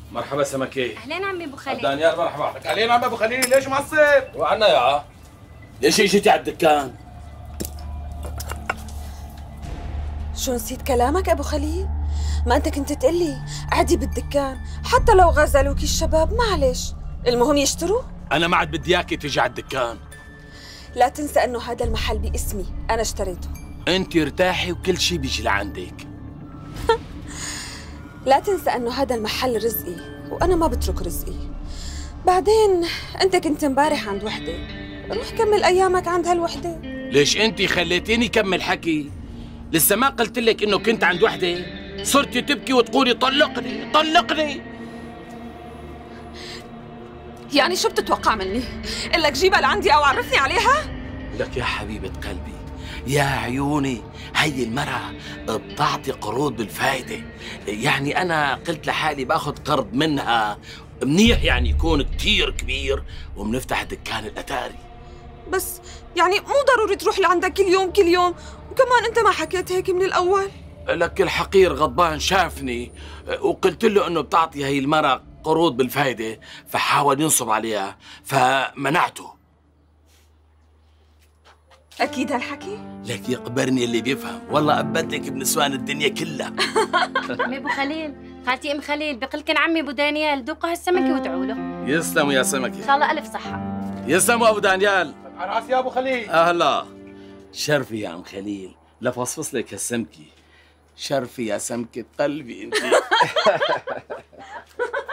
مرحبا سمكة. اهلين عمي ابو خليل. دانيال مرحبا. اهلين عم ابو خليل، ليش معصب؟ وعنا يا ليش اجيتي على الدكان؟ شو نسيت كلامك ابو خليل؟ ما انت كنت تقلي عادي بالدكان حتى لو غزلوك الشباب، معلش المهم يشتروا. انا ما عاد بدي اياكي تيجي على الدكان. لا تنسى انه هذا المحل باسمي، انا اشتريته. انت ارتاحي وكل شيء بيجي لعندك. لا تنسى انه هذا المحل رزقي وانا ما بترك رزقي. بعدين انت كنت امبارح عند وحده، روح كمل ايامك عند هالوحده. ليش انت خليتيني كمل حكي؟ لسه ما قلت لك انه كنت عند وحده؟ صرتي تبكي وتقولي طلقني طلقني. يعني شو بتتوقع مني؟ قل لك جيبها لعندي او عرفني عليها؟ لك يا حبيبة قلبي يا عيوني، هي المرأة بتعطي قروض بالفايدة. يعني أنا قلت لحالي باخذ قرض منها منيح، يعني يكون كتير كبير، وبنفتح دكان الأتاري. بس يعني مو ضروري تروح لعندك كل يوم كل يوم، وكمان أنت ما حكيت هيك من الأول. لك الحقير غضبان شافني وقلت له إنه بتعطي هي المرأة قروض بالفايدة، فحاول ينصب عليها فمنعته. أكيد هالحكي؟ لك يقبرني اللي بيفهم، والله أبدلك بنسوان الدنيا كلها. عمي ابو خليل، خالتي ام خليل بقلكن عمي ابو دانيال ذوقوا هالسمكه وادعوا له. يسلموا يا سمكة. ان شاء الله الف صحه. يسلموا أبو دانيال. على راسي يا ابو خليل. أهلا. شرفي يا عم خليل، لفصفص لك هالسمكة. شرفي يا سمكة قلبي انت.